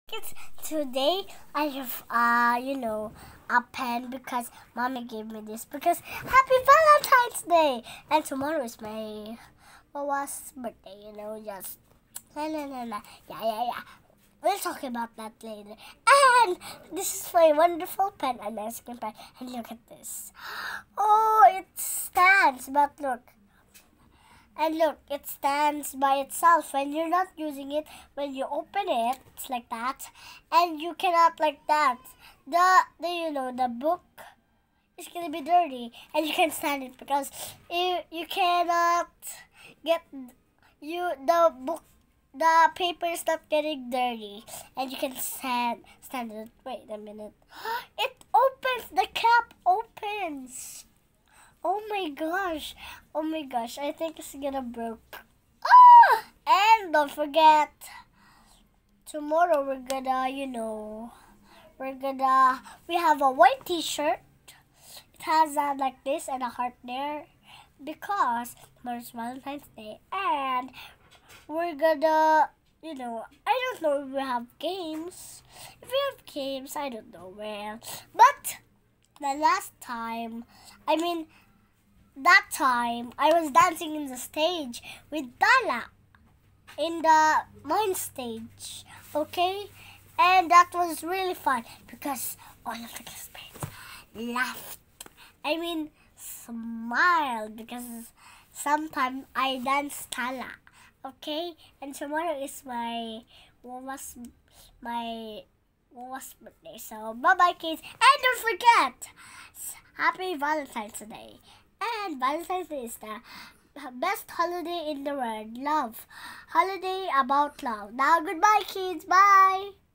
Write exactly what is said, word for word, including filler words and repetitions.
Kids, today I have uh you know a pen because mommy gave me this because happy Valentine's Day, and tomorrow is my Wawa's birthday. You know, just la la la la. Yeah, yeah, yeah. We'll talk about that later. And this is my wonderful pen, an ice cream pen. And look at this. Oh, it stands, but look. And look, it stands by itself when you're not using it. When you open it, it's like that, and you cannot like that. The the you know the book is gonna be dirty, and you can stand it because you you cannot get you the book the paper is not getting dirty, and you can stand stand it. Wait a minute, it opens. The cap opens. Oh my gosh. Oh my gosh. I think it's gonna broke. Ah! And don't forget, tomorrow we're gonna, you know, we're gonna, we have a white t-shirt. It has uh, like this and a heart there because tomorrow's Valentine's Day. And we're gonna, you know, I don't know if we have games. If we have games, I don't know where. But the last time, I mean, that time I was dancing in the stage with Dala in the mine stage, okay? And that was really fun because all of the classmates laughed. I mean, smiled because sometimes I dance Tala, okay? And tomorrow is my what was my what was birthday. So bye bye, kids, and don't forget, happy Valentine's Day. And Valentine's Day is the best holiday in the world. Love. Holiday about love. Now, goodbye, kids. Bye.